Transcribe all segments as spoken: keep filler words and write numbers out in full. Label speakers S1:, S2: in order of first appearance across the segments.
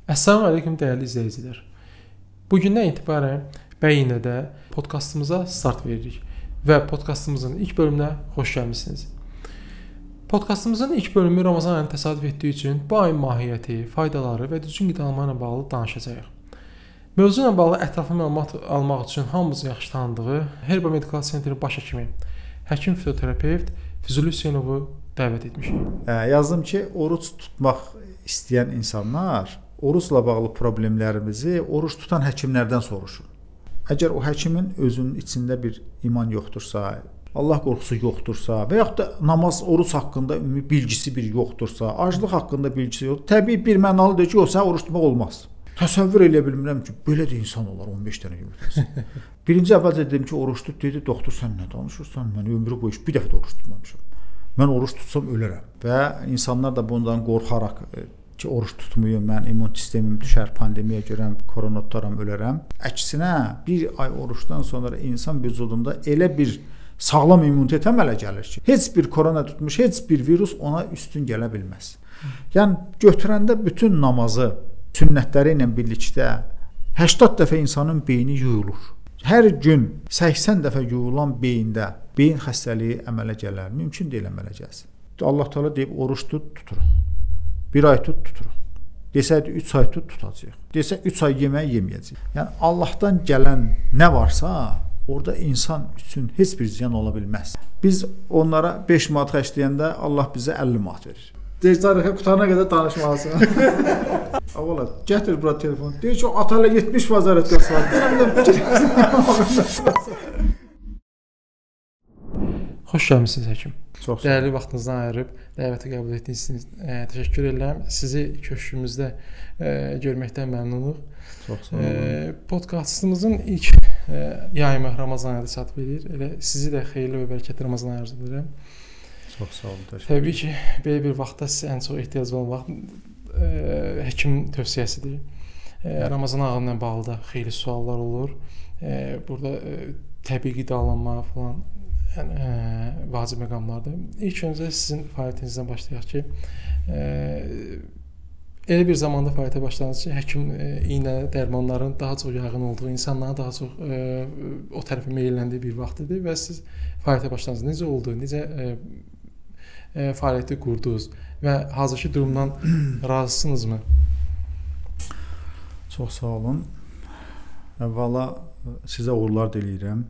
S1: Əssalamu aleyküm dəyərli izləyicilər. Bugündən etibarən Bəyinədə podkastımıza start veririk və podkastımızın ilk bölümünə xoş gəlmisiniz. Podkastımızın ilk bölümü Ramazan ayına təsadüf etdiyi üçün bu ayın mahiyyəti, faydaları və düzgün qidalanma ilə bağlı danışacağıq. Mövzu ilə bağlı ətraflı məlumat almaq üçün hamımızın yaxşı tanıdığı Herba Medical Centerin baş həkimi, həkim fizioterapevt Füzuli Hüseynovu dəvət etmişik.
S2: Yazdım ki, oruç tutmaq istəyən insanlar orucla bağlı problemlərimizi oruç tutan həkimlərdən soruşun. Əgər o həkimin özünün içində bir iman yoxdursa, Allah qorxusu yoxdursa və yaxud da namaz, oruç haqqında ümumi bilgisi bir yoxdursa, aclıq haqqında bilgisi yoxdur, təbii bir mənalıdır ki, o sən oruç tutmaq olmaz. Təsəvvür eləyə bilmirəm ki, belə də insan olar on beş dənə yumurtası. Birinci əvvəlcə dedim ki, oruç tut, dedi, doktor sən nə danışırsan? Mən ömrü boyu bir dəfə də oruç tutmamışam. Mən oruç tutsam ölərəm. Və insanlar da bundan qorxaraq ki, oruç tutmayım, mən immun sistemim düşər, pandemiya görəm, korona tutaram, ölərəm. Əksinə, bir ay oruçdan sonra insan vücudunda elə bir sağlam immunitet əmələ gəlir ki, heç bir korona tutmuş, heç bir virus ona üstün gələ bilməz. Yəni, götürəndə bütün namazı, sünnətləri ilə birlikdə səksən dəfə insanın beyni yuyulur. Hər gün səksən dəfə yuyulan beyində beyin xəstəliyi əmələ gələr, mümkün deyil əmələ gəlsin. Allah Teala deyib, oruç tut, tuturuq. Bir ay tut, tuturuq. Desəydi, üç ay tut, tutacaq. Desə, üç ay yemək yeməyəcək. Yəni, Allahdan gələn nə varsa, orada insan üçün heç bir ziyan ola bilməz. Biz onlara beş manat xərcləyəndə Allah bizə əlli manat verir. Deyir, tarixə qutarına qədər danışmalısın. Avala, gətir bura telefon. Deyir ki, atayla yetmiş vəzarət qəsvar.
S1: Xoş gəlmisiniz həkim.
S2: Çox sağ
S1: Dəyərli vaxtınızdan ayırıb dəvəti qəbul etdiyiniz üçün e, təşəkkür edirəm. Sizi köşkümüzdə e, görməkdən məmnunuq.
S2: Çox sağ olun.
S1: E, podkastımızın ilk e, yayımı Ramazan ayında çatıb edir. Elə sizi də xeyirli və bərəkətli Ramazan ayı arzu edirəm.
S2: Çox sağ olun. Təşəkkür.
S1: Təbii ki, belə bir vaxtda sizə ən çox ehtiyac olan vaxt e, həkim tövsiyəsidir. E, Ramazan ayı ilə bağlı da xeyli suallar olur. E, burada e, təbii qidalanma falan yəni, ə, vacib məqamlardır. İlk öncə sizin fəaliyyətinizdən başlayaq ki, ə, elə bir zamanda fəaliyyətə başladınız ki, həkim ə, iynə dərmanların daha çox yayğın olduğu, insanların daha çox ə, o tərəfə meyləndiyi bir vaxt idi və siz fəaliyyətə başladınız. Necə oldu? Necə ə, ə, fəaliyyəti qurdunuz və hazırki durumdan razısınızmı?
S2: Çox sağ olun. Əvvəla sizə uğurlar diləyirəm.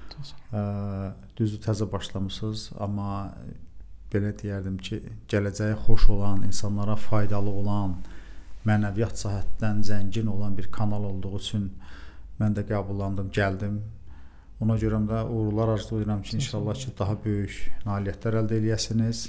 S2: Düzdür, təzə başlamışsınız, amma belə deyərdim ki, gələcəyə xoş olan, insanlara faydalı olan, mənəviyyat cəhətdən zəngin olan bir kanal olduğu üçün mən də qəbullandım, gəldim. Ona görə də uğurlar arzu edirəm ki, inşallah ki, daha böyük nailiyyətlər əldə eləyəsiniz.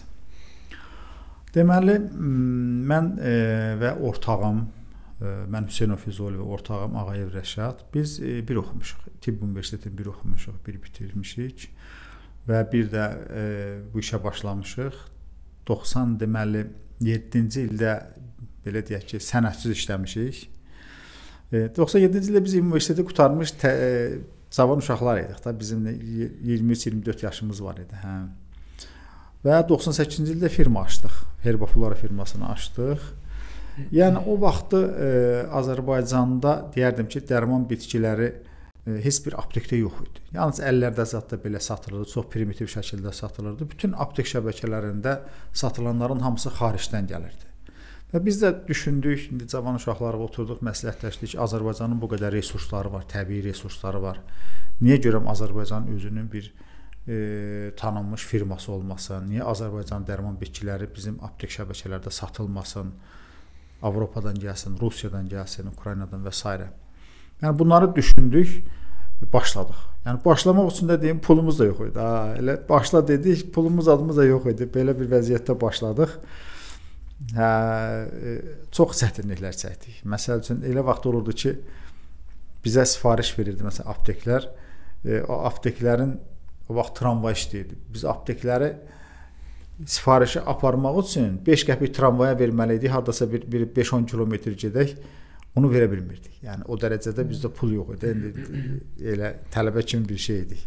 S2: Deməli, mən e, və ortağım, e, mən Hüseynov Füzuli və ortağım Ağayev Rəşad, biz e, bir oxumuşuq. Tibb Universitetini bir oxumuşuq, bir bitirmişik və bir də e, bu işə başlamışıq. doxsan deməli yeddinci ildə belə deyək ki, sənədsiz işləmişik. E, doxsan yeddinci ildə biz universiteti qurtarmış tə, e, cavan uşaqlar idik da, bizim iyirmi üç iyirmi dörd yaşımız var idi. Hə. Və doxsan səkkizinci ildə firma açdıq. Herba Flora firmasını açdıq. Yəni o vaxtı e, Azərbaycanda deyərdim ki, dərman bitkiləri heç bir aptekdə yox idi. Yalnız əllərdə zətdə belə satılırdı, çox primitiv şəkildə satılırdı. Bütün aptek şəbəkələrində satılanların hamısı xaricdən gəlirdi. Və biz də düşündük, indi cavan uşaqlarla oturduq, məsləhətləşdik ki, Azərbaycanın bu qədər resursları var, təbii resursları var. Niyə görəm Azərbaycanın özünün bir e, tanınmış firması olmasın? Niyə Azərbaycan dərman bitkiləri bizim aptek şəbəkələrdə satılmasın? Avropadan gəlsin, Rusiyadan gəlsin, Ukraynadan və s. Yəni bunları düşündük, başladıq. Yəni başlamaq üçün də deyim, pulumuz da yox idi. Ha, elə başla dedik, pulumuz adımız da yox idi. Belə bir vəziyyətdə başladıq. Hə, çox çətinliklər çəkdik. Məsəl üçün elə vaxt olurdu ki, bizə sifariş verirdi məsələn apteklər. E, o apteklərin o vaxt tramvay işləyirdi. Biz aptekləri sifarişi aparmaq üçün beş qəpik tramvaya verməli idik. Hardasa bir, bir beş on kilometr gedək. Onu verə bilmirdik. Yəni o dərəcədə bizdə pul yox idi. Elə tələbə kimi bir şey idi.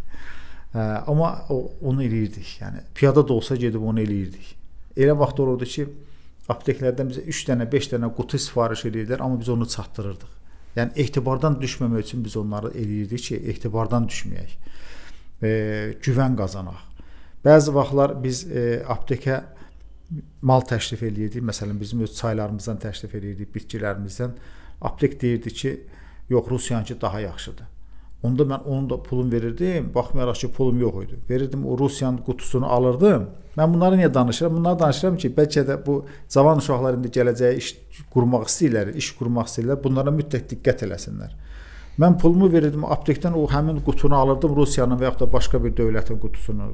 S2: Amma o, onu eləyirdik. Yəni piyada da olsa gedib onu eləyirdik. Elə vaxt olurdu ki, apteklərdən bizə üç dənə, beş dənə qutu sifariş edirdilər, amma biz onu çatdırırdıq. Yəni etibardan düşməmək üçün biz onları eləyirdik ki, etibardan düşməyək. E, güvən qazanaq. Bəzi vaxtlar biz e, aptekə mal təklif eləyirdik. Məsələn, bizim öz çaylarımızdan təklif eləyirdik, bitkilərimizdən. Aptek deyirdi ki, yox, Rusiyanki daha yaxşıdır. Onda mən onun da pulunu verirdim. Baxmayaraq ki, pulum yox idi. Verirdim, o Rusiyanın qutusunu alırdım. Mən bunları niyə danışıram? Bunları danışıram ki, bəlkə də bu cavan uşaqlar indi gələcəyə iş qurmaq istəyirlər, iş qurmaq istəyirlər. Bunlara mütləq diqqət eləsinlər. Mən pulumu verirdim, aptekdən o həmin qutunu alırdım, Rusiyanın və yaxud da başqa bir dövlətin qutusunu.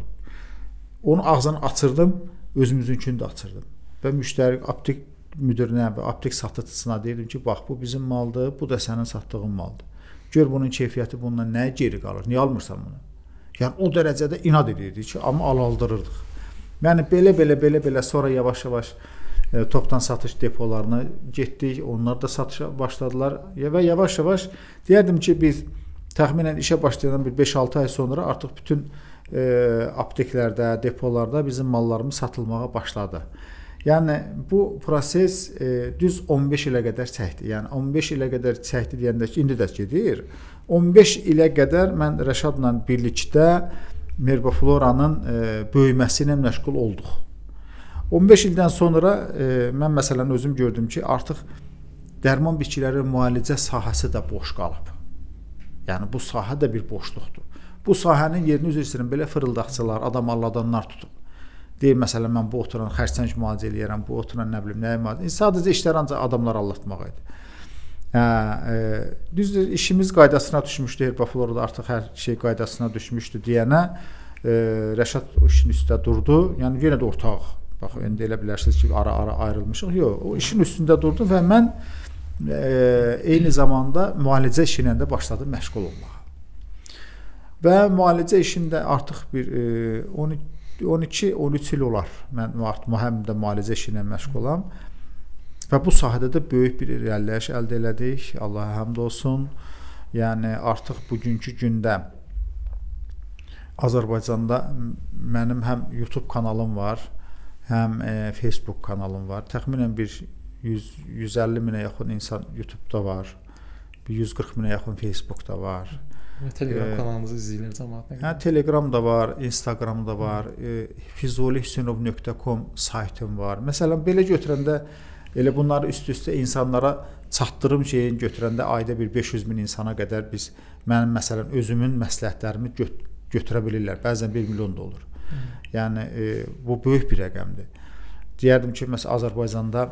S2: Onu ağzını açırdım, özümüzünkünü də açırdım. Və müştəri aptek müdirinə və aptek satıcısına deyirdim ki, bax, bu bizim maldır, bu da sənin satdığın maldır. Gör bunun keyfiyyəti bundan nəyə geri qalır? Niyə almırsan bunu? Yəni o dərəcədə inad edirdik ki, amma al-aldırırdıq. Yəni belə belə belə belə sonra yavaş-yavaş e, topdan satış depolarına getdik. Onlar da satışa başladılar və yavaş-yavaş deyərdim ki, biz təxminən işə başlayan bir beş altı ay sonra artıq bütün e, apteklərdə, depolarda bizim mallarımız satılmağa başladı. Yəni bu proses e, düz on beş ilə qədər çəkdi. Yəni on beş ilə qədər çəkdi deyəndə ki, indi də gedir. on beş ilə qədər mən Rəşadla birlikdə Merbofloranın e, böyüməsi ilə məşğul olduq. on beş ildən sonra e, mən məsələn özüm gördüm ki, artıq dərman bitkiləri müalicə sahəsi də boş qalıb. Yəni bu sahə də bir boşluqdur. Bu sahənin yerini üzr istəyirəm, belə fırıldaqçılar, adam alladanlar tutub. Deyir, məsələn, mən bu oturan xərçəng müalicə eləyərəm, bu oturan nə bilim, nəyə müalicə. Sadəcə işlər ancaq adamlar allatmaq idi. Hə, e, düzdür, işimiz qaydasına düşmüşdü, Herbaflorada artıq hər şey qaydasına düşmüşdü deyənə e, Rəşad o işin üstündə durdu. Yəni, yenə də ortaq. Bax, indi elə bilərsiniz ki, ara-ara ayrılmışıq. Yox, o işin üstündə durdu və mən e, eyni zamanda müalicə işi ilə də başladım məşğul olmağa. Və müalicə işində artıq bir e, on iki on üç il olar. Mən həm də müalicə işi ilə məşğulam. Və bu sahədə də böyük bir irəliləyiş əldə elədik. Allaha həmd olsun. Yəni artıq bugünkü gündə Azərbaycanda mənim həm YouTube kanalım var, həm e, Facebook kanalım var. Təxminən bir yüz yüz əlli minə yaxın insan YouTube-da var. Bir yüz qırx minə yaxın Facebook-da var.
S1: Və Telegram kanalınızı izləyirlər cəmaət nə qədər?
S2: Hə, Telegram da var, Instagram da var, e, fizuli hüseynov nöqtə com saytım var. Məsələn, belə götürəndə elə bunları üst-üstə insanlara çatdırım şeyin götürəndə ayda bir beş yüz min insana qədər biz mənim məsələn özümün məsləhətlərimi gö götürə bilirlər. Bəzən bir milyon da olur. Hı. Yəni e, bu böyük bir rəqəmdir. Deyərdim ki, məsələn Azərbaycanda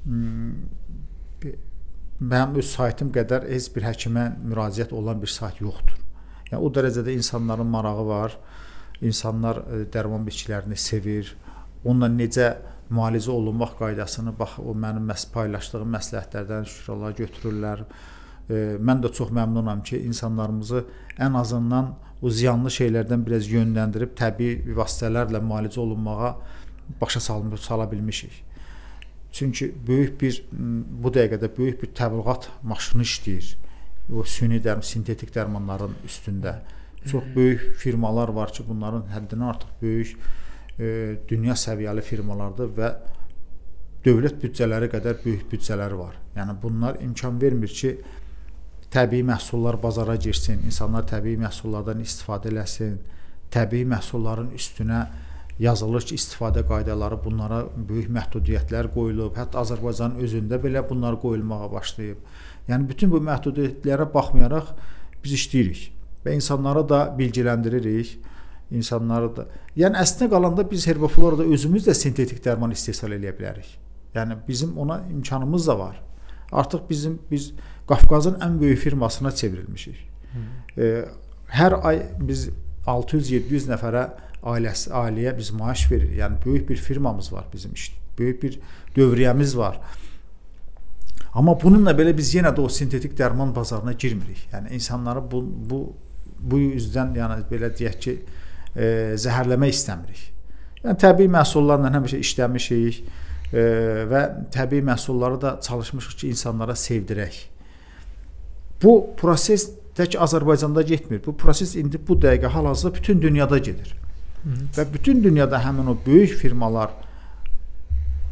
S2: mənim öz saytım qədər heç bir həkimə müraciət olan bir sayt yoxdur. Yəni o dərəcədə insanların marağı var. İnsanlar e, dərman bitkilərini sevir. Onunla necə müalicə olunmaq qaydasını bax o mənim məs paylaşdığım məsləhətlərdən şükür Allaha götürürlər. E, mən də çox məmnunam ki, insanlarımızı ən azından o ziyanlı şeylərdən biraz yönləndirib təbii vasitələrlə müalicə olunmağa başa salıb sala bilmişik. Çünki böyük bir bu dəqiqədə böyük bir təbliğat maşını işləyir. O süni dərman, sintetik dərmanların üstündə. Çox böyük firmalar var ki, bunların həddindən artıq böyük e, dünya səviyyəli firmalardır və dövlət büdcələri qədər böyük büdcələri var. Yəni bunlar imkan vermir ki, təbii məhsullar bazara girsin, insanlar təbii məhsullardan istifadə eləsin, təbii məhsulların üstünə yazılır ki, istifadə qaydaları bunlara böyük məhdudiyyətlər qoyulub. Hətta Azərbaycanın özündə belə bunlar qoyulmağa başlayıb. Yəni bütün bu məhdudiyyətlərə baxmayaraq biz işləyirik və insanları da bilgilendiririk. İnsanları da. Yəni əslində qalanda biz Herbaflorada özümüz də sintetik dərman istehsal edə bilərik. Yəni bizim ona imkanımız da var. Artıq bizim biz Qafqazın ən böyük firmasına çevrilmişik. E, hər ay biz altı yüz yeddi yüz nəfərə ailəsi, ailəyə biz maaş veririk. Yəni böyük bir firmamız var bizim işte. Böyük bir dövriyyəmiz var. Amma bununla belə biz yenə də o sintetik dərman bazarına girmirik. Yəni insanları bu bu bu üzdən yəni belə deyək ki, e, zəhərləmək istəmirik. Yəni təbii məhsullarla həmişə işləmişik e, və təbii məhsulları da çalışmışıq ki, insanlara sevdirək. Bu proses tək Azərbaycanda getmir. Bu proses indi bu dəqiqə hal-hazırda bütün dünyada gedir. Hı -hı. Və bütün dünyada həmin o böyük firmalar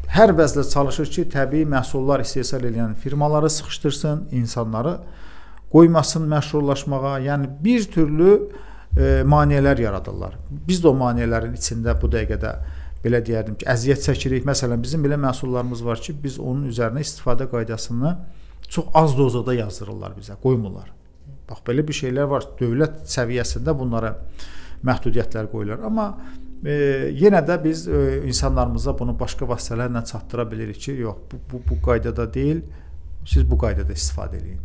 S2: hər vəzlə çalışır ki, təbii məhsullar istehsal edən firmaları sıxışdırsın, insanları qoymasın məşhurlaşmağa. Yəni bir türlü e, maneələr yaradırlar. Biz də o maneələrin içində bu dəqiqədə belə deyərdim ki, əziyyət çəkirik. Məsələn, bizim belə məhsullarımız var ki, biz onun üzərinə istifadə qaydasını çox az dozada yazdırırlar bizə, qoymurlar. Bax, belə bir şeylər var. Dövlət səviyyəsində bunlara məhdudiyyətlər qoyurlar. Amma e, yenə də biz e, insanlarımıza bunu başqa vasitələrlə çatdıra bilirik ki, yox, bu, bu, bu qaydada deyil, siz bu qaydada istifadə edin.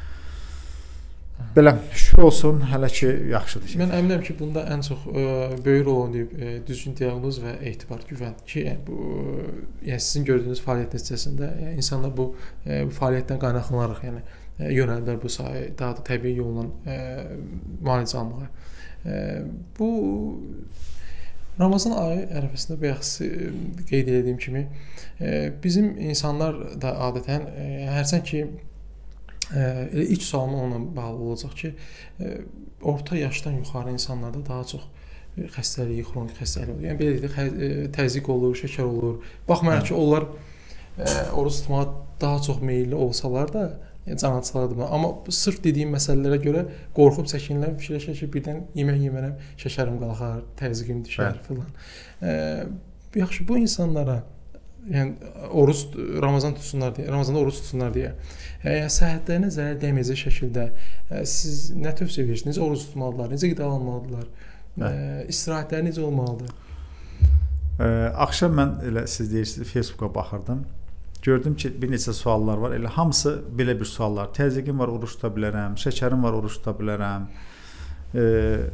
S2: Belə şükür olsun, hələ ki yaxşıdır.
S1: Mən əminəm ki, bunda ən çox e, böyük rol oynayıb e, düzgün diaqnoz və etibar, güvən ki, yəni, bu, yəni sizin gördüyünüz fəaliyyət nəticəsində yəni, insanlar bu, e, bu fəaliyyətdən qaynaqlanaraq yəni, e, yönəldilər bu sahəyə, daha da təbii yolla e, müalicə almağa. E, bu Ramazan ayı ərəfəsində bayaq qeyd etdiyim kimi e, bizim insanlar da adətən e, hərçənd ki elə ilk sualım onunla bağlı olacaq ki, orta yaşdan yuxarı insanlarda daha çox xəstəliyi, xronik xəstəlik olur. Yəni belə deyək, təzyiq olur, şəkər olur. Baxmayaraq ki, onlar oruç tutmağa daha çox meylli olsalar da, can açılardır. Amma sırf dediyim məsələlərə görə qorxub çəkinirlər, fikirləşir ki, birdən yemək yemərəm, şəkərim qalxar, təzyiqim düşər filan. Yaxşı, bu insanlara yəni oruç Ramazan tutsunlar deyə, Ramazanda oruç tutsunlar deyə, yəni səhhətlərinə zərər dəyməyəcək şəkildə siz nə tövsiyə verirsiniz? Necə oruç tutmalıdırlar? Necə qidalanmalıdırlar? İstirahətləri necə olmalıdır?
S2: Axşam mən elə siz deyirsiniz Facebooka baxırdım. Gördüm ki, bir neçə suallar var. Elə hamısı belə bir suallar. Təzyiqim var, oruç tuta bilərəm. Şəkərim var, oruç tuta bilərəm. E,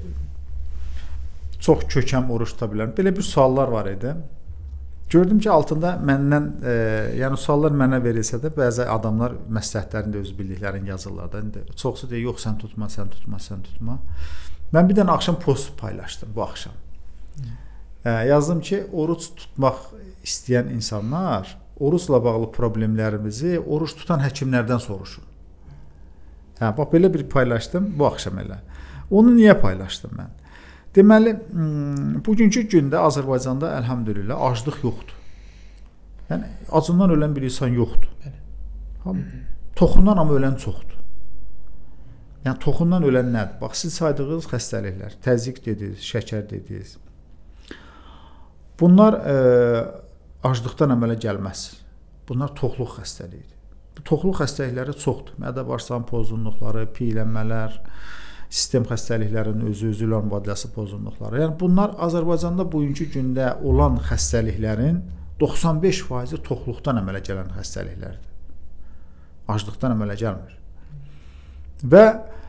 S2: çox kökəm, oruç tuta bilərəm. Belə bir suallar var idi. Gördüm ki, altında məndən, e, yəni suallar mənə verilsə də bəzi adamlar məsləhətlərini də öz bildiklərini yazırlar da. Çoxsu deyir, yox sən tutma, sən tutma, sən tutma. Mən bir dənə axşam post paylaşdım bu axşam. E, yazdım ki, oruç tutmaq istəyən insanlar oruçla bağlı problemlərimizi oruç tutan həkimlərdən soruşun. Hə, bax belə bir paylaşdım bu axşam elə. Onu niyə paylaşdım mən? Deməli, bugünkü gündə Azərbaycanda əlhamdülillah aclıq yoxdur. Yəni, acından ölən bir insan yoxdur. Toxundan amma ölən çoxdur. Yəni, toxundan ölən nədir? Bax, siz saydığınız xəstəliklər, təzyiq dediniz, şəkər dediniz. Bunlar e, aclıqdan əmələ gəlməz. Bunlar toxluq xəstəliyidir. Bu toxluq xəstəlikləri çoxdur. Mədə-bağırsaq pozğunluqları, piylənmələr, sistem xəstəliklərinin özü-özülə mübadiləsi pozğunluqları. Yəni bunlar Azərbaycanda bugünkü gündə olan xəstəliklərin doxsan beş faizi toxluqdan əmələ gələn xəstəliklərdir. Aclıqdan əmələ gəlmir. Və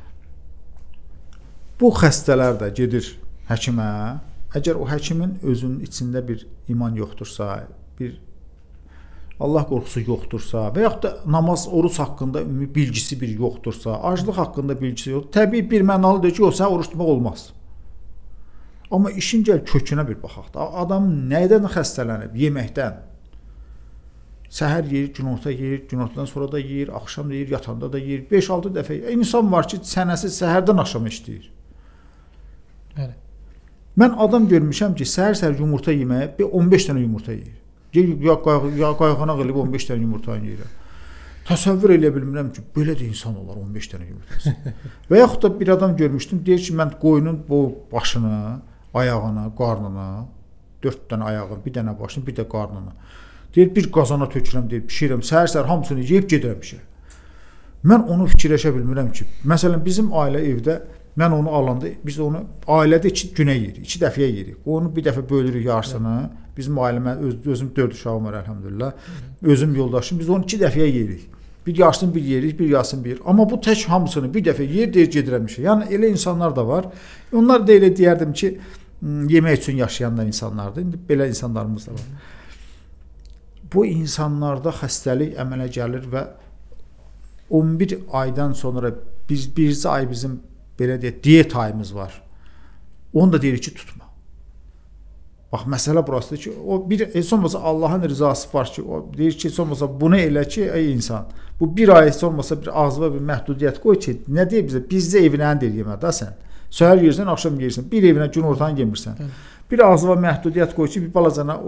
S2: bu xəstələr də gedir həkimə. Əgər o həkimin özünün içində bir iman yoxdursa, bir Allah qorxusu yoxdursa və yaxud da namaz, oruç haqqında ümumi bilgisi bir yoxdursa, aclıq haqqında bilgisi yoxdur, təbii bir mənalıdır ki, o sən oruç tutmaq olmaz. Amma işin gəl kökünə bir baxaq da. Adam nədən xəstələnib? Yeməkdən. Səhər yeyir, günorta yeyir, günortadan sonra da yeyir, axşam da yeyir, yatanda da yeyir. beş altı dəfə. İnsan var ki, sənəsi səhərdən axşam işləyir.
S1: Bəli.
S2: Mən adam görmüşəm ki, səhər-səhər yumurta yeməyə on beş dənə yumurta yeyir. Ya qayğana qılıb on beş dənə yumurta yeyirəm. Təsəvvür eləyə bilmirəm ki, belə də insan olar on beş dənə yumurtası. Və yaxud da bir adam görmüşdüm, deyir ki, mən qoyunun bu başını, ayağını, qarnını, dörd dənə ayağı, bir dənə başını, bir də qarnını. Deyir, bir qazana tökürəm, deyir, pişirəm, səhər-səhər hamısını yeyib gedirəm işə. Mən onu fikirləşə bilmirəm ki, məsələn, bizim ailə evdə, mən onu alanda, biz onu ailədə iki günə yeyirik, iki dəfəyə yeyirik. Onu bir dəfə bölürük yarısını, bizim ailəmə, öz, özüm dörd uşağım var əlhamdülillah, özüm yoldaşım, biz onu iki dəfəyə yeyirik. Bir yarısını bir yeyirik, bir yarısını bir. Amma bu tək hamısını bir dəfə yer deyir, gedirəm işə. Yəni, elə insanlar da var. Onlar da elə deyərdim ki, yemək üçün yaşayanlar insanlardır. İndi belə insanlarımız da var. Bu insanlarda xəstəlik əmələ gəlir və on bir aydan sonra biz bircə ay bizim belə deyək, diyet ayımız var. Onu da deyirik ki, tutma. Bax, məsələ burasıdır ki, o bir, heç olmasa Allahın rızası var ki, o deyir ki, heç olmasa bunu elə ki, ey insan, bu bir ay heç olmasa bir ağzıva bir məhdudiyyət qoy ki, nə deyir bizə? Bizdə evinə deyir yemə da sən. Səhər yeyirsən, axşam yeyirsən, bir evinə gün ortanı yemirsən. Bir ağzıva məhdudiyyət qoy ki, bir balacana o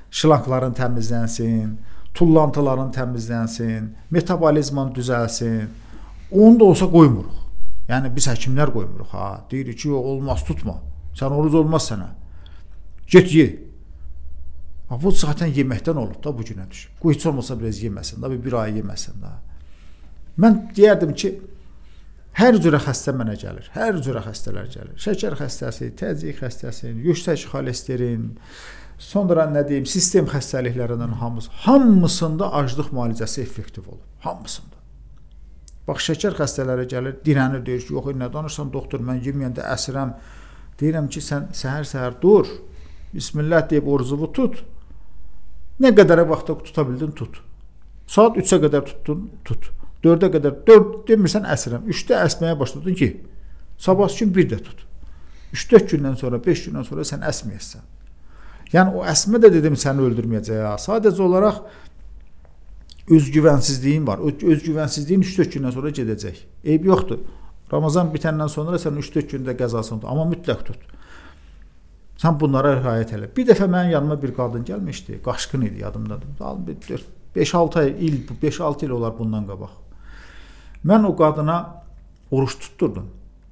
S2: şlankların təmizlənsin, tullantıların təmizlənsin, metabolizman düzəlsin. Onu da olsa qoymuruq. Yəni biz həkimlər qoymuruq ha. Deyirik ki, yox olmaz, tutma. Sən oruz olmaz sənə. Get ye. Ha, bu zaten yeməkdən olub da bu günə düşüb. Qoy heç olmasa biraz yeməsin da, bir ay yeməsin da. Mən deyərdim ki, hər cürə xəstə mənə gəlir. Hər cürə xəstələr gəlir. Şəkər xəstəsi, təzyiq xəstəsi, yüksək xolesterin, sonra nə deyim, sistem xəstəliklərindən hamısı, hamısında aclıq müalicəsi effektiv olur. Hamısında. Bax, şəkər xəstələri gəlir, dirənir, deyir ki, yox, nə danırsan, doktor, mən yeməyəndə əsirəm. Deyirəm ki, sən səhər-səhər dur, Bismillah deyib orucuvu tut. Nə qədərə vaxta tuta bildin, tut. Saat üçə qədər tutdun, tut. dördə qədər, dörd demirsən, əsirəm. üçdə əsməyə başladın ki, sabah gün bir də tut. üç dörd gündən sonra, beş gündən sonra sən əsməyəsən. Yəni, o əsmə də dedim, səni öldürməyəcək. Sadəcə olaraq özgüvənsizliyin var. Özgüvənsizliyin üç dörd gündən sonra gedəcək. Eyb yoxdur. Ramazan bitəndən sonra sən üç dörd gündə qəzasını tut. Amma mütləq tut. Sən bunlara riayət elə. Bir dəfə mənim yanıma bir qadın gəlmişdi. Qaşqın idi, yadımdadır. beş altı il, beş altı il olar bundan qabaq. Mən o qadına oruç tutturdum.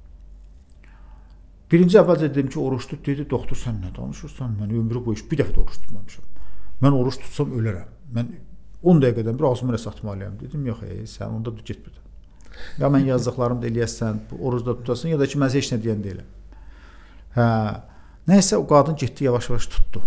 S2: Birinci əvvəlcə dedim ki, oruç tut, dedi, doktor, sən nə danışırsan? Mən ömrü boyu bir dəfə də oruç tutmamışam. Mən oruç tutsam ölərəm. Mən on dəqiqədən bir ağzımı elə satmalıyam. Dedim, yox, ey, sən onda da get birdən. Ya mən yazdıqlarımı da eləyəsən, orucda tutasın, ya da ki, mən heç nə deyən deyiləm. Hə, nəysə, o qadın getdi, yavaş-yavaş tutdu.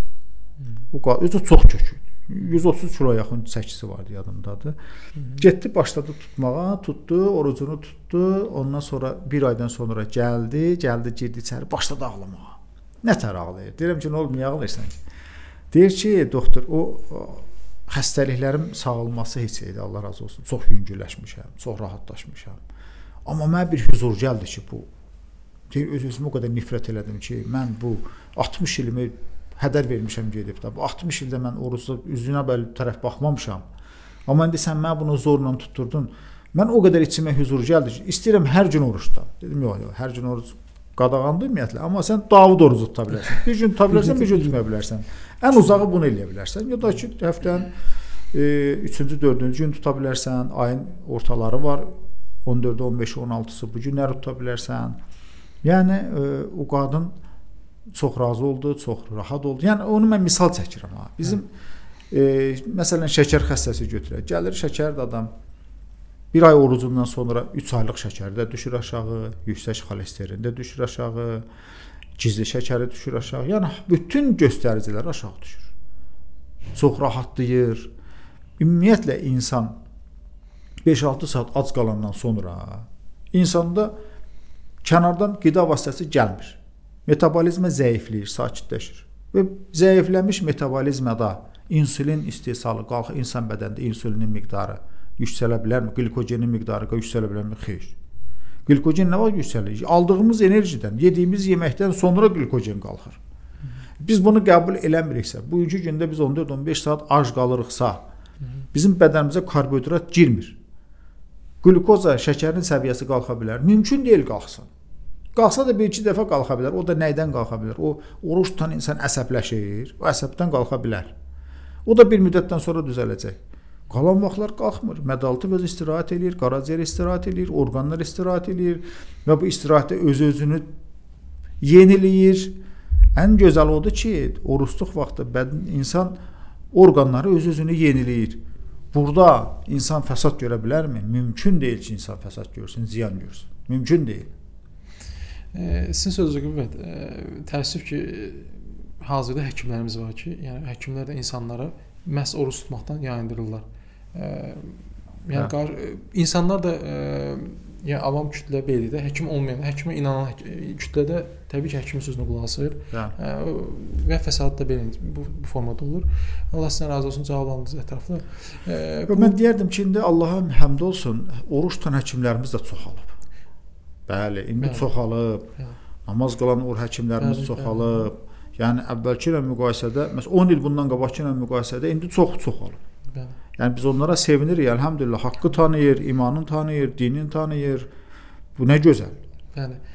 S2: O qadın, özü çox köküydü. yüz otuz kilo yaxın çəkisi vardı, yadımdadır. Getdi, başladı tutmağa, tutdu, orucunu tutdu. Ondan sonra, bir aydan sonra gəldi, gəldi, girdi içəri, başladı ağlamağa. Nə tər ağlayır? Deyirəm ki, nə olub, niyə ağlayırsan ki? Deyir ki, doktor, o xəstəliklərim sağolması heç eydi, Allah razı olsun. Çox yüngülləşmişəm, çox rahatlaşmışam. Amma mənə bir huzur gəldi ki, bu. Deyir, öz-özümə o qədər nifrət elədim ki, mən bu altmış ilimi hədər vermişəm gedib də. Bu altmış ildə mən orucda üzünə bəli tərəf baxmamışam. Amma indi sən mənə bunu zorla tutturdun. Mən o qədər içimə huzur gəldi ki, istəyirəm hər gün oruç tutam. Dedim, yox, yox, hər gün oruc qadağandır ümumiyyətlə. Amma sən Davud orucu tuta bilərsən. Bir gün tuta bilərsən, bir gün tutmaya bilərsən. Ən uzağı bunu eləyə bilərsən. Ya da ki, həftənin e, üçüncü, dördüncü gün tuta bilərsən. Ayın ortaları var. on dördü, on beşi, on altısı bu günləri tuta bilərsən. Yəni, e, o qadın çox razı oldu, çox rahat oldu. Yəni, onu mən misal çəkirəm. Ha. Bizim, e, məsələn, şəkər xəstəsi götürək. Gəlir şəkərdə adam, bir ay orucundan sonra üç aylıq şəkərdə düşür aşağı, yüksək xolesterində düşür aşağı, gizli şəkəri düşür aşağı. Yəni, bütün göstəricilər aşağı düşür. Çox rahatlayır. Ümumiyyətlə, insan beş altı saat ac qalandan sonra insanda kənardan qida vasitəsi gəlmir. Metabolizmə zəifləyir, sakitləşir. Və zəifləmiş metabolizmada insulin istehsalı qalxır, insan bədənində insulinin miqdarı yüksələ bilərmi? Glikogenin miqdarı yüksələ bilərmi? Xeyr. Glikogen nə vaxt yüksəlir? Aldığımız enerjidən, yediyimiz yeməkdən sonra glikogen qalxır. Biz bunu qəbul eləmiriksə, bugünkü gündə biz on dörd on beş saat ac qalırıqsa, bizim bədənimizə karbohidrat girmir. Glukoza, şəkərin səviyyəsi qalxa bilər. Mümkün deyil qalxsın. Qalxa da bir-iki dəfə qalxa bilər. O da nəydən qalxa bilər? O, oruç tutan insan əsəbləşir. O əsəbdən qalxa bilər. O da bir müddətdən sonra düzələcək. Qalan vaxtlar qalxmır. Mədaltı öz istirahət edir, qaraciyər istirahət edir, orqanlar istirahət edir və bu istirahətdə öz-özünü yeniləyir. Ən gözəl odur ki, oruçluq vaxtı bədən, insan orqanları öz-özünü yeniləyir. Burada insan fəsad görə bilərmi? Mümkün deyil ki, insan fəsad görsün, ziyan görsün. Mümkün deyil.
S1: E, sizin sözünüzə qüvvət, e, təəssüf ki, hazırda həkimlərimiz var ki, yəni həkimlər də insanlara məhz oruç tutmaqdan yayındırırlar. E, yəni qar, insanlar da e, yəni avam kütlə belədir də, həkim olmayan, həkimə inanan kütlədə təbii ki, həkimin sözünə qulaq asır. E, və fəsad da belə bu, bu formada olur. Allah sizdən razı olsun, cavablandınız ətraflı. E,
S2: bu... Mən deyərdim ki, indi Allaha həmd olsun, oruç tutan həkimlərimiz də çoxalıb. Bəli, indi bəli. çoxalıb. Bəli. Namaz qalan or həkimlərimiz bəli, çoxalıb. Bəli. Yəni əvvəlki ilə müqayisədə, məsələn on il bundan qabaqki ilə müqayisədə indi çox çoxalıb. Bəli. Yəni biz onlara sevinirik, elhamdülillah, haqqı tanıyır, imanını tanıyır, dinini tanıyır. Bu nə gözəl.
S1: Bəli.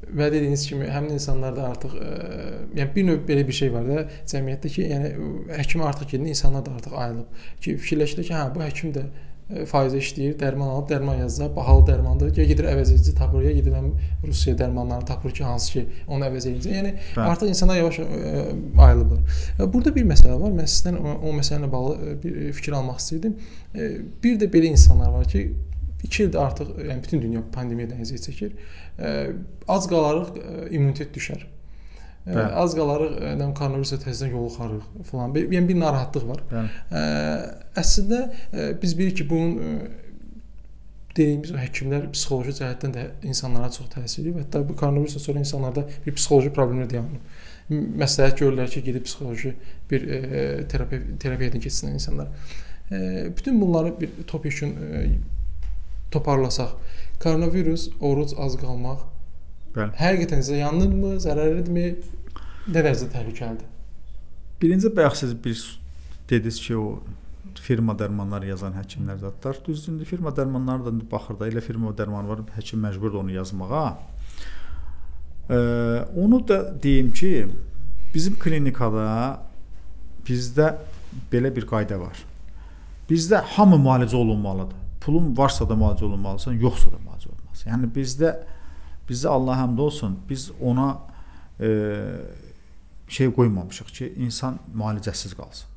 S1: və dediyiniz kimi həmin insanlarda artıq ə, yəni bir növ belə bir şey var da cəmiyyətdə ki, yəni həkimə artıq gedin, insanlar da artıq ayılıb ki, fikirləşirlər ki, hə bu həkim də faizə işləyir, dərman alıb, dərman yazır, bahalı dərmandır. Ya gedir əvəzedici tapır, ya gedir Rusiya dərmanlarını tapır ki, hansı ki onu əvəz edəcək. Yəni Hə. artıq insanlar yavaş ayılıblar. Burada bir məsələ var. Mən sizdən o, o məsələ ilə bağlı bir fikir almaq istəyirdim. Bir də belə insanlar var ki, iki ildir artıq, yəni bütün dünya pandemiyadan əziyyət çəkir. Az qalarıq immunitet düşər. Bəli. Az qalarıq, nəm koronavirusa təzədən yoluxarıq falan. Yəni bir narahatlıq var. Bəli. Əslində biz bilirik ki, bunun dediyimiz o həkimlər psixoloji cəhətdən də insanlara çox təsir edir. Hətta bu koronavirusdan sonra insanlarda bir psixoloji problemlər dayanır. Məsləhət görürlər ki, gedib psixoloji bir e, terapi terapiyadan keçsinlər insanlar. E, bütün bunları bir topyekun e, toparlasaq, koronavirus, oruc, az qalmaq Bəli. Həqiqətən ziyanlıdırmı, zərərlidirmi? Nə dərəcədə təhlükəlidir?
S2: Birinci bayaq siz bir dediniz ki, o firma dərmanları yazan həkimlər zatlar. Düzdür, firma dərmanları da baxır da, elə firma dərmanı var, həkim məcburdur onu yazmağa. Ee, onu da deyim ki, bizim klinikada bizdə belə bir qayda var. Bizdə hamı müalicə olunmalıdır. Pulun varsa da müalicə olunmalısan, yoxsa da müalicə olunmalısan. Yəni bizdə Bizdə Allah həmd olsun, biz ona e, şey qoymamışıq ki, insan müalicəsiz qalsın.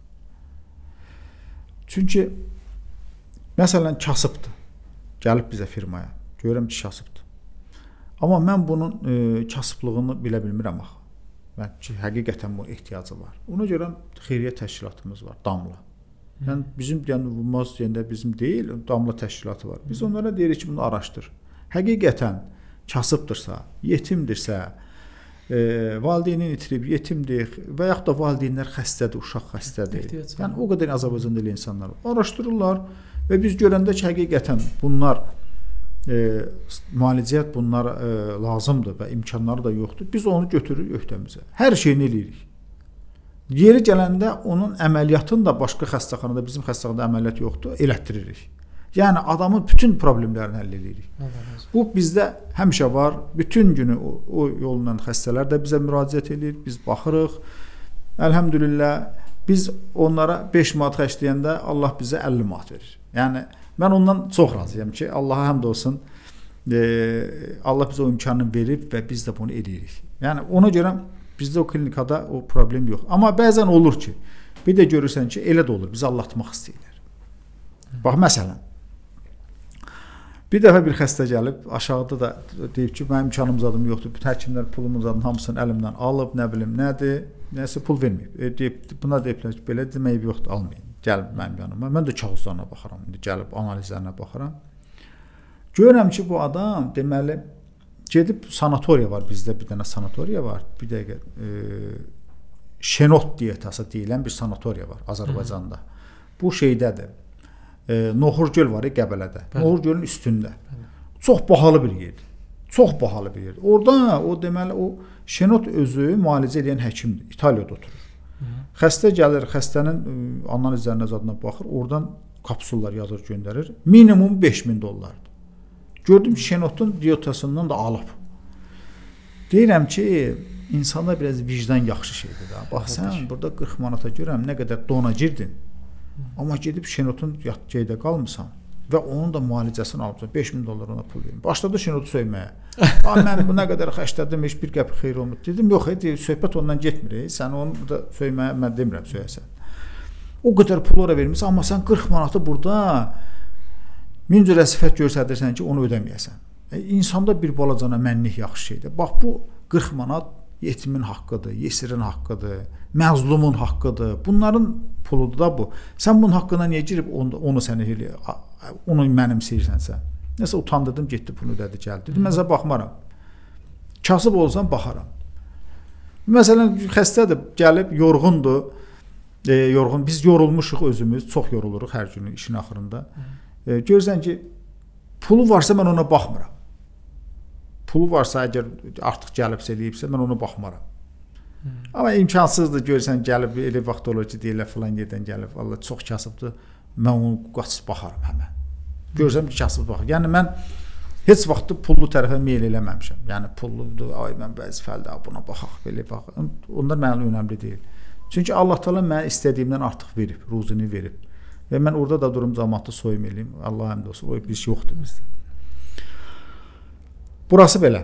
S2: Çünki məsələn kasıbdır. Gəlib bizə firmaya. Görürəm ki, kasıbdır. Amma mən bunun e, kasıblığını bilə bilmirəm axı. Və ki, həqiqətən bu ehtiyacı var. Ona görə xeyriyyə təşkilatımız var, Damla. Yəni bizim yəni Vurmaz deyəndə bizim deyil, Damla təşkilatı var. Biz onlara deyirik ki, bunu araşdır. Həqiqətən kasıbdırsa, yetimdirsə, e, valideynin itirib, yetimdir və yaxud da valideynlər xəstədir, uşaq xəstədir. Yəni o qədər Azərbaycanda elə insanlar var. Araşdırırlar və biz görəndə ki, həqiqətən bunlar e, müalicət bunlar e, lazımdır və imkanları da yoxdur. Biz onu götürürük öhdəmizə. Hər şeyini eləyirik. Yeri gələndə onun əməliyyatını da başqa xəstəxanada, bizim xəstəxanada əməliyyat yoxdur, elətdiririk. Yəni adamın bütün problemlərini həll edirik. Bu bizdə həmişə var. Bütün günü o, o yolla xəstələr də bizə müraciət edir. Biz baxırıq. Əlhəmdülillah biz onlara beş manat xərcləyəndə Allah bizə əlli manat verir. Yəni mən ondan çox razıyam ki, Allaha həmd olsun. E, Allah bizə o imkanı verib və biz də bunu edirik. Yəni ona görə bizdə o klinikada o problem yox. Amma bəzən olur ki, bir də görürsən ki, elə də olur. Bizi allatmaq istəyirlər. Bax məsələn, bir dəfə bir xəstə gəlib, aşağıda da deyib ki, mənim imkanım zadım yoxdur, bütün həkimlər pulumun zadını hamısını əlimdən alıb, nə bilim, nədir, nəsə pul verməyib. E, deyib, buna deyiblər ki, belə deməyib yoxdur, almayın, gəlib mənim yanıma. Mən də kağızlarına baxaram, indi gəlib analizlərinə baxaram. Görürəm ki, bu adam, deməli, gedib sanatoriya var, bizdə bir dənə sanatoriya var, bir dəqiqə, e, Şenot diyetası deyilən bir sanatoriya var Azərbaycanda. Hı. Bu şeydədir. E, Noxurgöl var ya Qəbələdə. Noxurgölün üstündə. Bəli. Çox bahalı bir yerdir. Çox bahalı bir yerdir. Orada o deməli o Şenot özü müalicə edən həkimdir. İtaliyada oturur. Hı. Xəstə gəlir, xəstənin analizlərinə zadına baxır, oradan kapsullar yazır, göndərir. Minimum beş min dollardır. Gördüm ki, Şenotun dietasından da alıb. Deyirəm ki, insanda biraz vicdan yaxşı şeydir da. Bax sən burada qırx manata görəm nə qədər dona girdin. Amma gedib Şenotun yatcayda qalmısan və onun da müalicəsini alıbsan, beş min dollar ona pul verin. Başladı Şenotu söyməyə. Mən bu nə qədər xərclədim, heç bir qəpik xeyir olmur. Dedim, yox, edi, söhbət ondan getmir. Sən onu da söyməyə, mən demirəm, söyəsən. O qədər pul ora vermirsən, amma sən qırx manatı burada min cürə sifət göstərirsən ki, onu ödəməyəsən. E, insanda bir balacana mənlik yaxşı şeydir. Bax, bu qırx manat yetimin haqqıdır, yesirin haqqıdır, məzlumun haqqıdır. Bunların puludur da bu. Sən bunun haqqına niyə girib onu, onu sənə elə, onu mənimsəyirsənsə? Nəsə utandırdım, getdi pulunu ödədi, gəldi. Dedim, mən sənə baxmaram. Kasıb olsam, baxaram. Məsələn, xəstədir, gəlib, yorğundur. E, yorğun. Biz yorulmuşuq özümüz, çox yoruluruq hər günün işin axırında. E, görürsən ki, pulu varsa mən ona baxmıram. Pulu varsa, əgər artıq gəlibsə, eləyibsə, mən ona baxmaram. Hmm. Amma imkansızdır, görürsən, gəlib, elə vaxt olur ki, deyirlər, filan yerdən gəlib, Allah çox kasıbdır, mən onu qaçıb baxarım həmən. Görürsəm ki, kasıb baxar. Yəni, mən Heç vaxt pullu tərəfə meyl eləməmişəm. Yəni pulludur, ay mən vəzifəlidir, buna baxaq, belə baxaq. Onlar mənə önəmli deyil. Çünki Allah Taala mənə istədiyimdən artıq verib, ruzunu verib. Və mən orada da durum cəmaatı soyum eləyim. Allah həmd olsun. O bir şey yoxdur bizdə. Burası belə.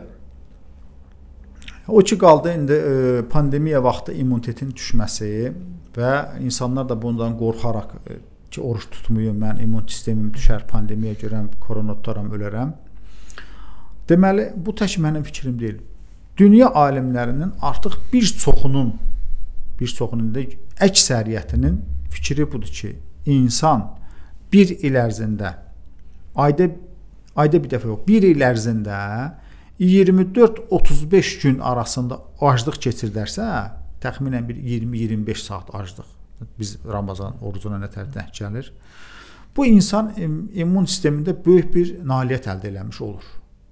S2: O ki qaldı indi pandemiya vaxtı immunitetin düşməsi və insanlar da bundan qorxaraq ki, oruç tutmuyum, mən immun sistemim düşər, pandemiyaya görəm, korona tutaram, ölərəm. Deməli, bu tək mənim fikrim deyil. Dünya alimlərinin artıq bir çoxunun, bir çoxunun da əksəriyyətinin fikri budur ki, insan bir il ərzində, ayda, ayda bir dəfə yox, bir il ərzində iyirmi dörd otuz beş gün arasında aclıq keçirdərsə, təxminən bir iyirmi iyirmi beş saat aclıq. Biz Ramazan orucuna nə tərəf denk gəlir. Bu insan immun sistemində böyük bir nailiyyət əldə eləmiş olur.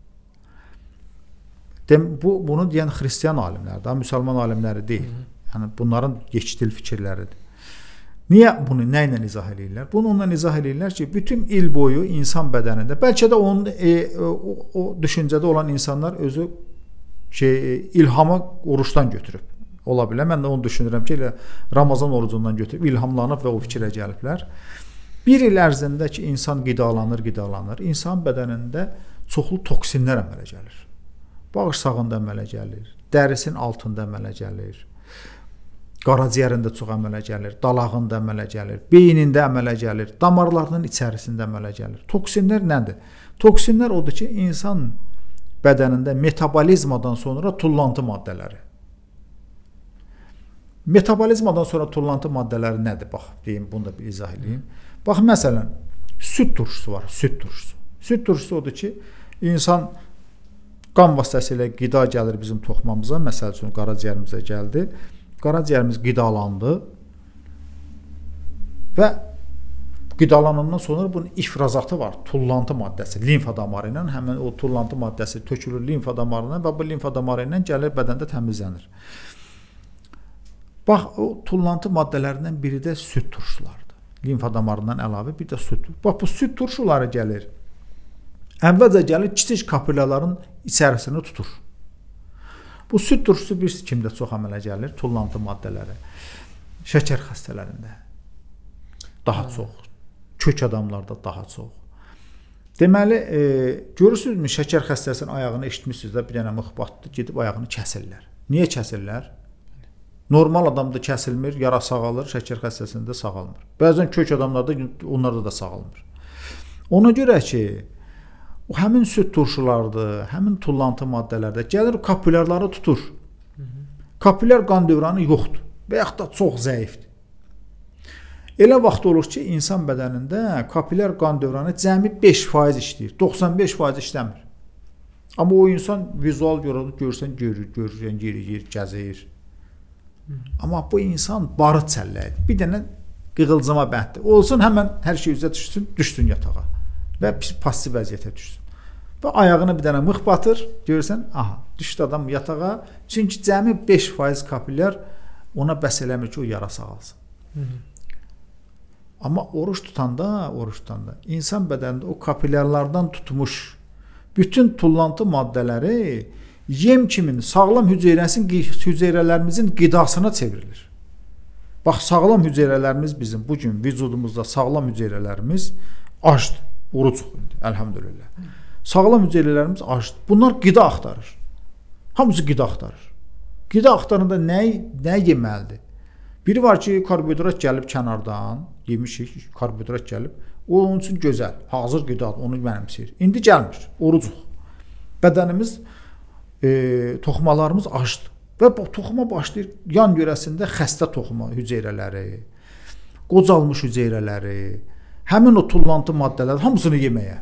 S2: Dem, bu, bunu deyən xristiyan alimlər, daha müsəlman alimləri deyil. Yəni, bunların geçdil fikirləridir. Niyə bunu nə ilə izah edirlər? Bunu ondan izah edirlər ki, bütün il boyu insan bədənində, bəlkə də onun e, o, o düşüncədə olan insanlar özü şey, ilhamı oruçdan götürüb. Ola bilər. Mən də onu düşünürəm ki, elə Ramazan orucundan götürüb, ilhamlanıb və o fikrə gəliblər. Bir il ərzində ki, insan qidalanır, qidalanır. İnsan bədənində çoxlu toksinlər əmələ gəlir. Bağırsağında əmələ gəlir, dərisinin altında əmələ gəlir, qaraciyərində çox əmələ gəlir, dalağında əmələ gəlir, beynində əmələ gəlir, damarlarının içərisində əmələ gəlir. Toksinlər nədir? Toksinlər odur ki, insan bədənində metabolizmadan sonra tullantı maddələri. Metabolizmadan sonra tullantı maddələri nədir? Bax, deyim, bunu da bir izah edeyim. Bax, məsələn, süd turşusu var, süd turşusu. Süd turşusu odur ki, insan qan vasitəsilə qida gəlir bizim toxumamıza, məsəl üçün qaraciyərimizə gəldi. Qaraciyərimiz qidalandı və qidalanandan sonra bunun ifrazatı var, tullantı maddəsi, limfa damarı ilə, həmin o tullantı maddəsi tökülür limfa damarına və bu limfa damarı ilə gəlir bədəndə təmizlənir. Bax, o tullantı maddələrindən biri də süd turşulardır. Limfa damarından əlavə bir də süd. Bax, bu süd turşuları gəlir. Əvvəlcə gəlir, kiçik kapilyaların içərisini tutur. Bu süd turşusu bir kimdə çox əmələ gəlir, tullantı maddələri. Şəkər xəstələrində daha çox, kök adamlarda daha çox. Deməli, e, görürsünüzmü, şəkər xəstəsinin ayağını eşitmişsiniz də, bir dənə müxbatdır, gedib ayağını kəsirlər. Niyə kəsirlər? Normal adamda kəsilmir, yara sağalır, şəkər xəstəsində sağalmır. Bəzən kök adamlarda onlarda da sağalmır. Ona görə ki, o həmin süd turşulardır, həmin tullantı maddələrdə gəlir, kapillərləri tutur. Kapillər qan dövranı yoxdur və yaxud da çox zəifdir. Elə vaxt olur ki, insan bədənində kapillər qan dövranı cəmi beş faiz işləyir, doxsan beş faiz işləmir. Amma o insan vizual görür, görsən görür, görür, yerir, gəzir. Amma bu insan barıt çəllədir. Bir dənə qığılcıma bənddir. Olsun, həmən hər şey üzə düşsün, düşsün yatağa və pasiv vəziyyətə düşsün. Və ayağını bir dənə mıx batır, görürsən, aha, düşdü adam yatağa. Çünki cəmi beş faiz kapillər ona bəs eləmir ki, o yara sağalsın. Hı -hı. Amma oruç tutanda, oruç tutanda insan bədənində o kapillərlərdən tutmuş bütün tullantı maddələri yem kimin, sağlam hüceyrələrimizin qidasına çevrilir. Bax, sağlam hüceyrələrimiz bizim bugün vücudumuzda sağlam hüceyrələrimiz acdır, orucuq indi, əlhamdülillah. Sağlam hüceyrələrimiz acdır. Bunlar qida axtarır. Hamısı qida axtarır. Qida axtarında nə, nə yeməlidir? Biri var ki, karbohidrat gəlib kənardan, yemişik, karbohidrat gəlib, o onun üçün gözəl, hazır qidadır, onu mənimsəyir. İndi gəlmir, orucuq. Bədənimiz, e, toxumalarımız acdır. Və bu toxuma başlayır, yan yörəsində xəstə toxuma hüceyrələri, qocalmış hüceyrələri, həmin o tullantı maddələri hamısını yeməyə.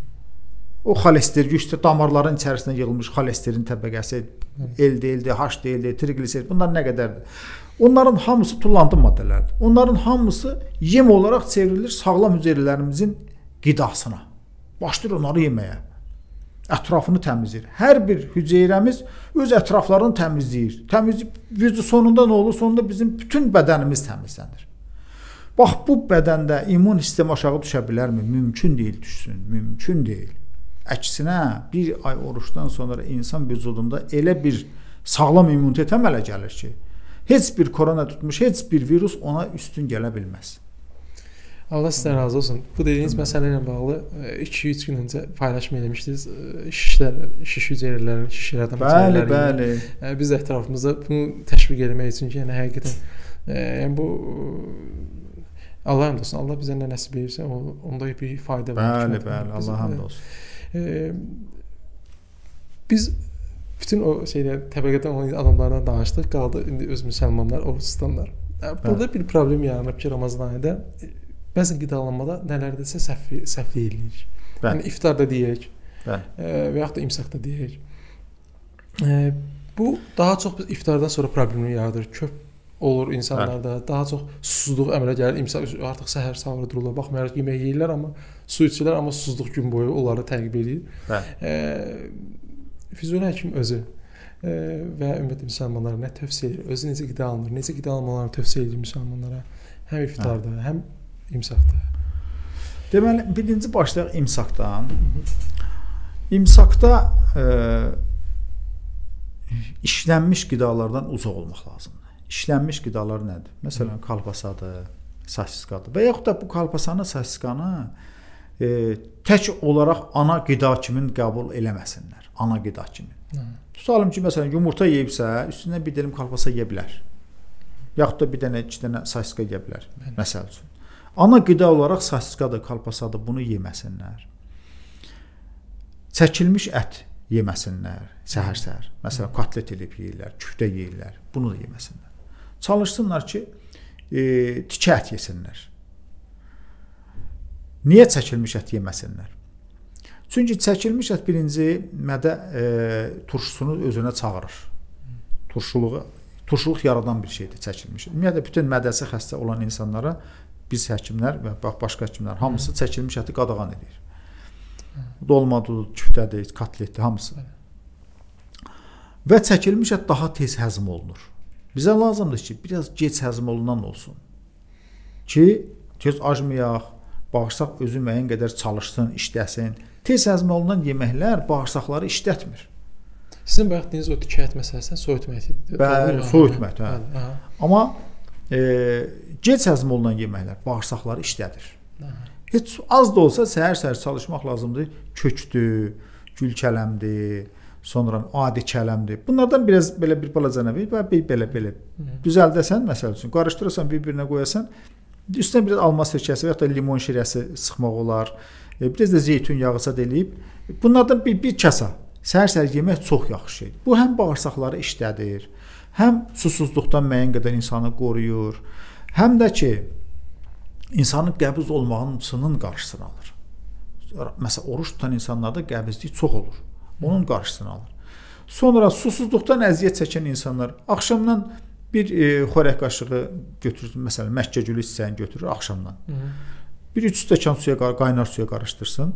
S2: O xolester, yüksək damarların içərisində yığılmış xolesterin təbəqəsi, L D L, H D L, trigliserid, bunlar nə qədərdir? Onların hamısı tullantı maddələrdir. Onların hamısı yem olaraq çevrilir sağlam hüceyrələrimizin qidasına. Başlayır onları yeməyə. Ətrafını təmizləyir. Hər bir hüceyrəmiz öz ətraflarını təmizləyir. Təmizləyib, vücud sonunda nə olur? Sonunda bizim bütün bədənimiz təmizlənir. Bax, bu bədəndə immun sistemi aşağı düşə bilərmi? Mümkün deyil düşsün. Mümkün deyil. Əksinə, bir ay oruçdan sonra insan vücudunda elə bir sağlam immunitet əmələ gəlir ki, heç bir korona tutmuş, heç bir virus ona üstün gələ bilməz.
S1: Allah sizdən razı olsun. Bu dediyiniz məsələ ilə bağlı iki üç gün öncə paylaşım eləmişdiniz. Şişlər, şiş hüceyrələrin, şişlərdən
S2: bəli, bəli.
S1: Yəni, biz ətrafımızda bunu təşviq etmək üçün ki, yəni həqiqətən yəni bu Allah həmd olsun. Allah bizə nə nəsib edirsə, onda bir fayda var.
S2: Bəli, bəli. Allah həmd olsun.
S1: E, biz bütün o şeylər təbəqədən olan adamlardan danışdıq, qaldı indi öz müsəlmanlar, oruç tutanlar. Burada bəli. Bir problem yaranıb ki, Ramazan ayında bəzən qidalanmada nələrdəsə səhv səhvlik eləyirik. Yəni iftarda deyək, e, və yaxud da imsakda deyək. E, bu daha çox iftardan sonra problemi yaradır. Köp olur insanlarda, bəli. Daha çox susuzluq əmələ gəlir. İmsak artıq səhər sahura dururlar. Baxmayaraq yemək yeyirlər, amma su içirlər, amma susuzluq gün boyu onları təqib edir. E, Füzuli həkim özü e, və ümumiyyətlə müsəlmanlara nə tövsiyə edir? Özü necə qidalanır? Necə qidalanmalarını tövsiyə edir müsəlmanlara? Həm iftarda, hə. həm İmsakda.
S2: Deməli, birinci başlayaq imsakdan. İmsakda e, işlənmiş qidalardan uzaq olmaq lazımdır. İşlənmiş qidalar nədir? Məsələn, kalbasadır, sosiskadır və yaxud da bu kalbasanı, sosiskanı e, tək olaraq ana qida kimi qəbul eləməsinlər. Ana qida kimi. Tutalım ki, məsələn, yumurta yeyibsə, üstündən bir dilim kalbasa yeyə bilər. Yaxud da bir dənə, iki dənə sosiska yeyə bilər. Məsəl üçün. Ana qida olaraq sosiskadır, kalbasadır, bunu yeməsinlər. Çəkilmiş ət yeməsinlər, səhər-səhər. Məsələn, kotlet edib yeyirlər, küftə yeyirlər, bunu da yeməsinlər. Çalışsınlar ki, e, tikə ət yesinlər. Niyə çəkilmiş ət yeməsinlər? Çünki çəkilmiş ət birinci mədə e, turşusunu özünə çağırır. Turşuluğu, turşuluq yaradan bir şeydir çəkilmiş. Ümumiyyətlə, bütün mədəsi xəstə olan insanlara biz həkimlər və başqa həkimlər hamısı çəkilmiş əti qadağan edir. Dolmadır, küftədir, kotletdir, hamısı. Və çəkilmiş ət daha tez həzm olunur. Bizə lazımdır ki, biraz gec həzm olunan olsun. Ki, tez acmayaq, bağırsaq özü müəyyən qədər çalışsın, işləsin. Tez həzm olunan yeməklər bağırsaqları işlətmir.
S1: Sizin bayaq dediyiniz o tikə ət məsələsi soyutma ətidir.
S2: Bəli, soyutma ət. Hə. Amma e, gec həzm olunan yeməklər bağırsaqları işlədir. Aha. Heç az da olsa səhər-səhər çalışmaq lazımdır. Kökdür, gül kələmdir, sonra adi kələmdir. Bunlardan biraz belə bir balaca nə və bir belə-belə düzəldəsən, məsəl üçün, qarışdırırsan, bir-birinə qoyasan, üstünə biraz alma sirkəsi və ya da limon şirəsi sıxmaq olar. E, biraz da zeytun yağı zad eləyib. Bunlardan bir, bir kasa səhər-səhər yemək çox yaxşı şeydir. Bu həm bağırsaqları işlədir, həm susuzluqdan müəyyən qədər insanı qoruyur, həm də ki, insanın qəbz olmağının qarşısını alır. Məsələn, oruç tutan insanlarda qəbzlik çox olur. Onun qarşısını alır. Sonra susuzluqdan əziyyət çəkən insanlar axşamdan bir e, xörək qaşığı götürür, məsələn, Məkkə gülü çiçəyini götürür axşamdan. Hı -hı. Bir üç stəkan suya, qaynar suya qarışdırsın.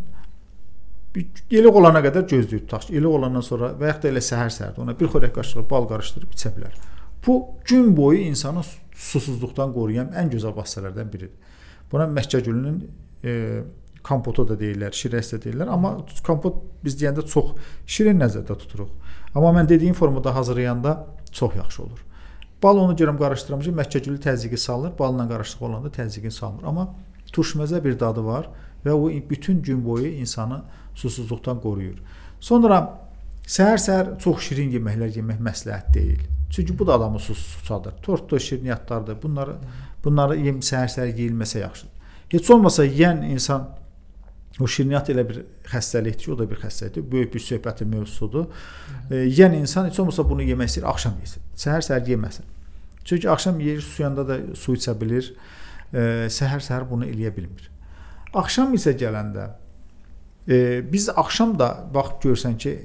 S2: Bir yelıq olana qədər gözləyir tutaq. Yelıq olandan sonra və yaxud da elə səhər-səhər ona bir xörək qaşığı bal qarışdırıb içə bilər. Bu gün boyu insanı susuzluqdan qoruyan ən gözəl vasitələrdən biridir. Buna Məkkə gülünün e, kompotu da deyirlər, şirəsi də deyirlər. Amma kompot biz deyəndə çox şirin nəzərdə tuturuq. Amma mən dediyim formada hazırlayanda çox yaxşı olur. Bal onu görəm qarışdırmış, Məkkə gülü təzyiqi salınır, balla qarışıq olanda təzyiqi salınır. Amma turşməzə bir dadı var və o bütün gün boyu insanı susuzluqdan qoruyur. Sonra səhər-səhər çox şirin yeməklər yemək məsləhət deyil. Çünki bu da adamı susadır. Tortdur, şirniyyatlardır. Bunları bunları yem səhər-səhər yeyilməsə yaxşıdır. Heç olmasa yeyən insan o şirniyyat elə bir xəstəlikdir ki, o da bir xəstəlikdir. Böyük bir söhbətin mövzusudur. E, yeyən insan heç olmasa bunu yemək istəyir, axşam yesin. Səhər-səhər yeməsin. Çünki axşam yeyir, suyanda da su içə bilir. E, səhər-səhər bunu eləyə bilmir. Axşam isə gələndə e, biz axşam da bax görsən ki,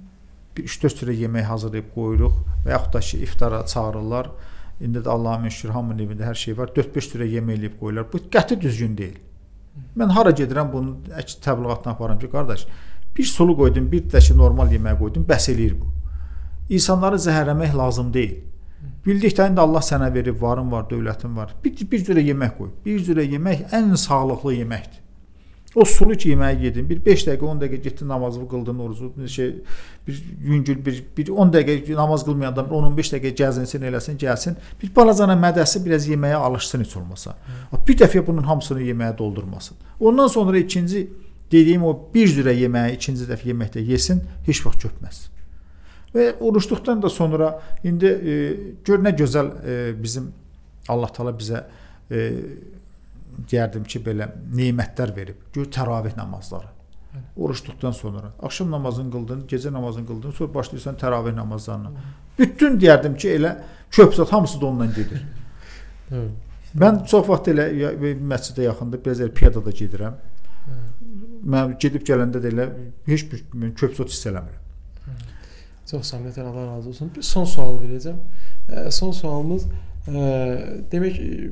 S2: üç dörd sürə yemək hazırlayıb qoyuruq və yaxud da ki, iftara çağırırlar. İndi də Allah'a şükür hamının evində hər şey var. dörd beş sürə yemək eləyib qoyurlar. Bu qəti düzgün deyil. Mən hara gedirəm bunu təbliğatına aparıram ki, qardaş, bir sulu qoydum, bir də ki, normal yemək qoydum, bəs eləyir bu. İnsanları zəhərləmək lazım deyil. Bildikdən də Allah sənə verib, varın var, dövlətin var. Bir, bir cürə yemək qoy. Bir cürə yemək ən sağlıqlı yeməkdir. O sulu ki yeməyi yedin, bir beş dəqiqə, on dəqiqə getdin namazını qıldın, orucu, bir şey, bir yüngül, bir, bir on dəqiqə namaz qılmayan adam on on beş dəqiqə gəzinsin, eləsin, gəlsin. Bir balacana mədəsi biraz yeməyə alışsın heç olmasa. Hı. Bir dəfə bunun hamısını yeməyə doldurmasın. Ondan sonra ikinci, dediyim o bir zürə yeməyi ikinci dəfə yeməkdə yesin, heç vaxt köpməz. Və oruçluqdan da sonra indi e, gör nə gözəl e, bizim Allah Taala bizə e, deyərdim ki, belə nemətlər verib. Gör təravih namazları. Hı. Oruçluqdan sonra axşam namazını qıldın, gecə namazını qıldın, sonra başlayırsan təravih namazlarına. Hı. Bütün deyərdim ki, elə köpsat hamısı da ondan gedir. Hı. Mən çox vaxt elə məscidə yaxında biraz elə piyadada gedirəm. Hı. Mən gedib gələndə də elə heç bir köpsat hiss eləmirəm.
S1: Çox səmimiyyət, Allah razı olsun. Bir son sual verəcəm. E, son sualımız e, demək e,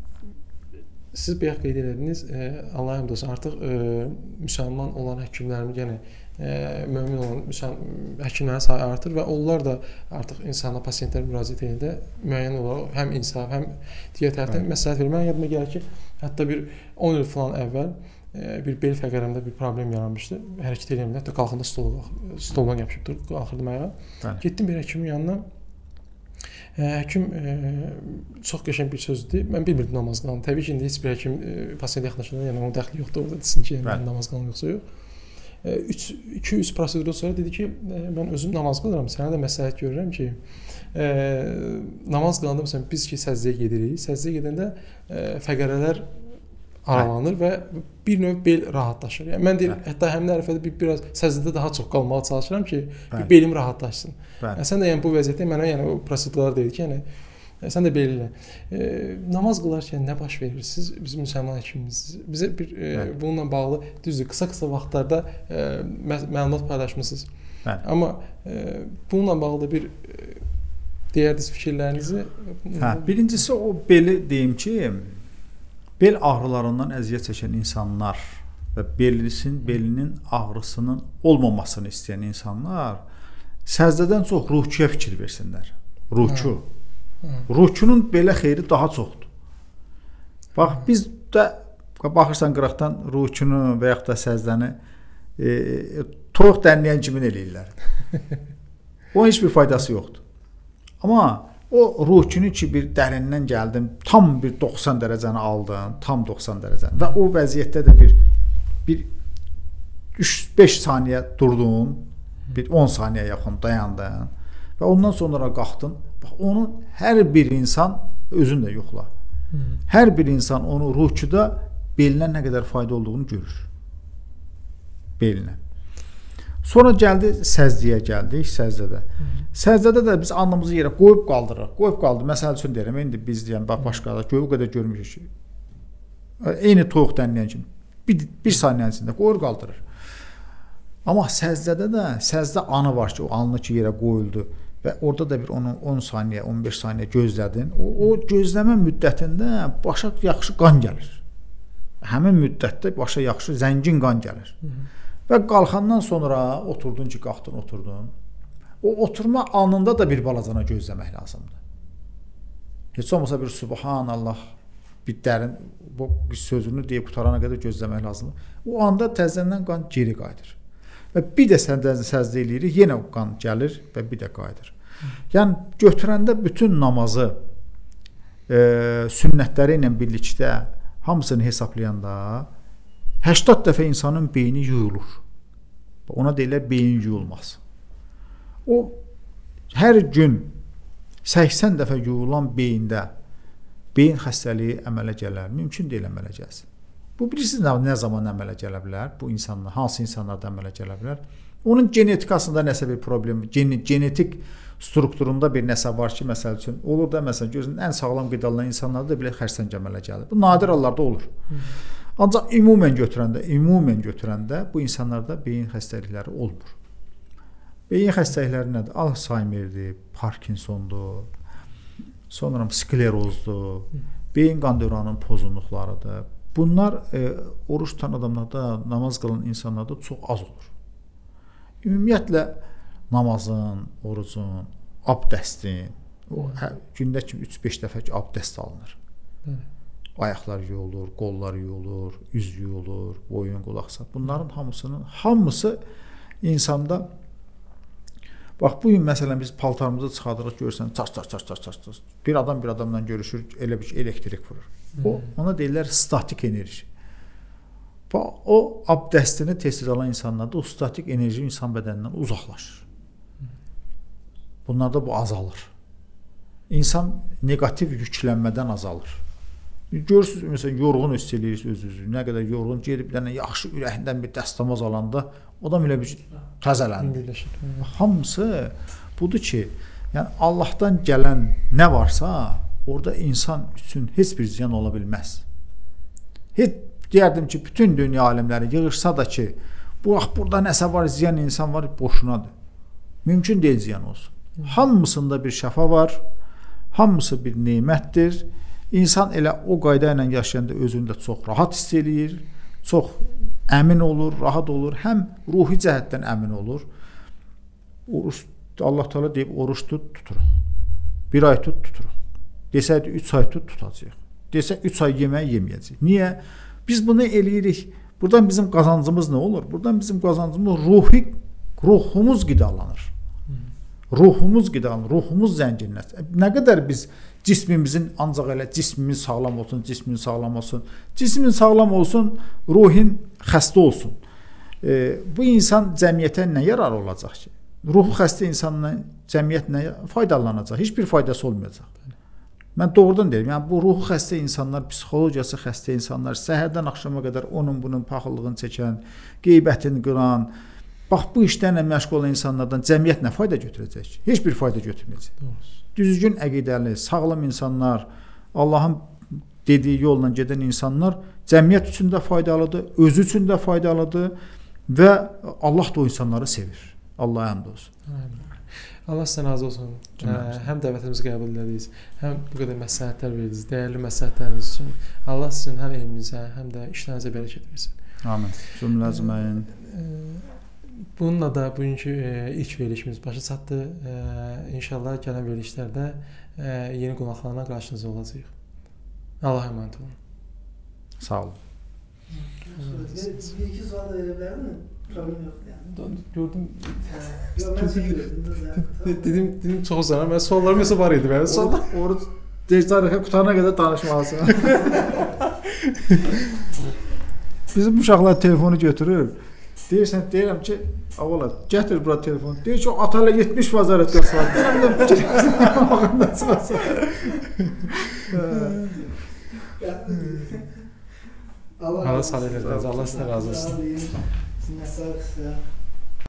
S1: siz bayaq qeyd edədiniz, e, Allah həmd olsun, artıq e, müsəlman olan həkimlərimiz, yəni e, mömin olan müsəlman həkimlərin sayı artır və onlar da artıq insana, pasiyentlərə müraciət edəndə müəyyən olaraq həm insaf, həm digər tərəfdən məsləhət verir. Mən yadıma gəlir ki, hətta bir on il falan əvvəl bir bel fəqərəmdə bir problem yaranmışdı. Hərəkət edəmdə, hətta qalxanda stol, stoldan yapışıb qalxırdım ayağa. Bəli. Getdim bir həkimin yanına. Həkim e, çox qəşəng bir sözdür. Mən bilmirdim namaz qanunu. Təbii ki, indi heç bir həkim e, pasiyent yaxınlaşanda, yəni onun dəxli yoxdur orada desin ki, yəni, namaz qanunu yoxsa yox. iki üç prosedurdan sonra dedi ki, e, mən özüm namaz qılıram, sənə də məsləhət görürəm ki, e, namaz qılanda məsələn biz ki, səzdəyə gedirik. Səzdəyə gedəndə e, fəqərələr aralanır və bir növ bel rahatlaşır. Yəni mən deyirəm, hətta həmin ərəfədə bir biraz səzdədə daha çox qalmağa çalışıram ki, bir belim rahatlaşsın. Yəni, sən də yəni bu vəziyyətdə mənə yəni o prosedurlar deyir ki, yəni sən də belirlə. E, namaz qılarkən nə baş verir? Siz bizim müsəlman həkimimizsiniz. Bizə bir e, bununla bağlı düzdür, qısa-qısa vaxtlarda e, məlumat paylaşmısınız. Bəli. Amma e, bununla bağlı bir e, deyərdiniz fikirlərinizi.
S2: Hə, birincisi o beli deyim ki, bel ağrılarından əziyyət çəkən insanlar və belisin, belinin ağrısının olmamasını istəyən insanlar səzdədən çox ruhçuya fikir versinlər. Ruhçu. Ruhçunun belə xeyri daha çoxdur. Bax, biz də baxırsan qıraqdan ruhçunu və yaxud da səzdəni e, toyuq dənləyən kimin eləyirlər. Onun heç bir faydası yoxdur. Amma o ruhçunu ki, bir dərindən gəldim, tam bir doxsan dərəcəni aldın, tam doxsan dərəcəni və o vəziyyətdə də bir bir üç beş saniyə durdun, bir on saniyə yaxın dayandın və ondan sonra qalxdın. Bax, onu hər bir insan özün də yoxla. Hər bir insan onu ruhçuda belinə nə qədər fayda olduğunu görür. Belinə. Sonra gəldi səzdəyə gəldik, səzdədə. Səzdədə də biz alnımızı yerə qoyub qaldırırıq. Qoyub qaldı. Məsəl üçün deyirəm, indi biz deyəm, bax başqa da o qədər görmüşük ki, eyni toyuq dənləyən kimi bir, bir saniyənin içində qoyur qaldırır. Amma səzdədə də səzdə anı var ki, o alnı ki yerə qoyuldu və orada da bir onu on saniyə, on beş saniyə gözlədin. O, o gözləmə müddətində başa yaxşı qan gəlir. Həmin müddətdə başa yaxşı zəngin qan gəlir. Hı -hı. Və qalxandan sonra oturdun ki, qalxdın, oturdun. O oturma anında da bir balacana gözləmək lazımdır. Heç olmasa bir subhanallah, bir dərin bu sözünü deyib qutarana qədər gözləmək lazımdır. O anda təzədən qan geri qayıdır. Və bir də səndən səzdə eləyirik, yenə o qan gəlir və bir də qayıdır. Yəni götürəndə bütün namazı e, sünnətləri ilə birlikdə hamısını hesablayanda səksən dəfə insanın beyni yuyulur. Ona deyirlər beyin yuyulmaz. O hər gün səksən dəfə yuyulan beyində beyin xəstəliyi əmələ gələr. Mümkün deyil əmələ gəlsin. Bu bilirsiniz nə zaman əmələ gələ bilər? Bu insanlar, hansı insanlarda əmələ gələ bilər? Onun genetikasında nəsə bir problem, gen genetik strukturunda bir nəsə var ki, məsəl üçün olur da, məsələn, gözünün ən sağlam qidalanan insanlarda belə xərçəng əmələ gəlir. Bu nadir hallarda olur. Hı. Ancaq ümumən götürəndə, ümumən götürəndə bu insanlarda beyin xəstəlikləri olmur. Beyin xəstəlikləri nədir? Alzheimerdir, Parkinsondur, sonra sklerozdur, beyin qan dövranının pozğunluqlarıdır. Bunlar e, oruç tutan adamlarda, namaz qılan insanlarda çox az olur. Ümumiyyətlə namazın, orucun, abdəstin, o, hə, gündə ki üç beş dəfə abdəst alınır. Hı. ayaqlar yuyulur, qollar yuyulur, üz yuyulur, boyun, qulaq, saç. Bunların hamısının hamısı insanda. Bax bu gün məsələn biz paltarımızı çıxardırıq, görürsən, çaş çaş çaş çaş çaş. Bir adam bir adamla görüşür, elə bir elektrik vurur. O ona deyirlər statik enerji. Bax o abdəstini tez-tez alan insanlarda o statik enerji insan bədənindən uzaqlaşır. Bunlarda bu azalır. İnsan negativ yüklənmədən azalır. Görürsünüz, məsələn, yorğun hiss eləyirsiniz özünüzü. Nə qədər yorğun gedib bir dənə yaxşı ürəyindən bir dəstəmaz alanda adam elə bir təzələndi. Hamısı budur ki, yəni Allahdan gələn nə varsa, orada insan üçün heç bir ziyan ola bilməz. Heç deyərdim ki, bütün dünya alimləri yığışsa da ki, bu vaxt burada nəsə var, ziyan insan var, boşunadır. Mümkün deyil ziyan olsun. Hamısında bir şəfa var, hamısı bir nemətdir. İnsan elə o qayda ilə yaşayanda özündə çox rahat hiss eləyir, çox əmin olur, rahat olur, həm ruhi cəhətdən əmin olur. Oruç, Allah Teala deyib, oruç tut, tuturuq. Bir ay tut, tuturuq. Desəydi, üç ay tut, tutacaq. Desə, üç ay yemək yeməyəcək. Niyə? Biz bunu eləyirik. Buradan bizim qazancımız nə olur? Buradan bizim qazancımız ruhi, ruhumuz qidalanır. Ruhumuz qidalanır, ruhumuz zənginləşir. Nə qədər biz cismimizin ancaq elə cismimiz sağlam olsun, cismin sağlam olsun. Cismin sağlam olsun, ruhin xəstə olsun. E, bu insan cəmiyyətə nə yararı olacaq ki? Ruhu xəstə insanla cəmiyyət nə faydalanacaq? Heç bir faydası olmayacaq. Mən doğrudan deyirəm, yəni bu ruhu xəstə insanlar, psixologiyası xəstə insanlar, səhərdən axşama qədər onun bunun paxıllığını çəkən, qeybətini qıran, bax bu işlərlə məşğul olan insanlardan cəmiyyət nə fayda götürəcək ki? Heç bir fayda götürməyəcək. Doğrusu. Düzgün əqidəli, sağlam insanlar, Allahın dediyi yolla gedən insanlar cəmiyyət üçün də faydalıdır, özü üçün də faydalıdır və Allah da o insanları sevir. Allah'a həmd olsun.
S1: Allah sizə razı olsun. Cümləmiz. Həm dəvətimizi qəbul edədiniz, həm bu qədər məsləhətlər verdiniz, dəyərli məsləhətləriniz üçün. Allah sizin həm elminizə, həm də işlərinizə bərəkət versin.
S2: Amin. Cümləzməyin.
S1: Bununla da bugünkü e, ilk verilişimiz başa çatdı. E, İnşallah gələn verilişlərdə e, yeni qonaqlarla qarşınızda olacağıq. Allah'a emanet olun.
S2: Sağ olun.
S3: Bir iki sual da verebilirim. Problem yok yani.
S1: Gördüm.
S3: Yok ben şey gördüm.
S1: Dedim, dedim çok uzun. Ben sorularım yoksa var idi. Ben sorular.
S2: Orada tarixə qutana qədər danışmalısın. Bizim uşaqlar telefonu götürür. Deyirsən, deyirəm ki, avala, gətir bura telefonu. Deyir ki, o atayla yetmiş vəzarət qəsi var. Deyirəm, də fikir.
S1: Allah sağ olun. Allah sizə razı olsun.
S3: Sizin sağ olun.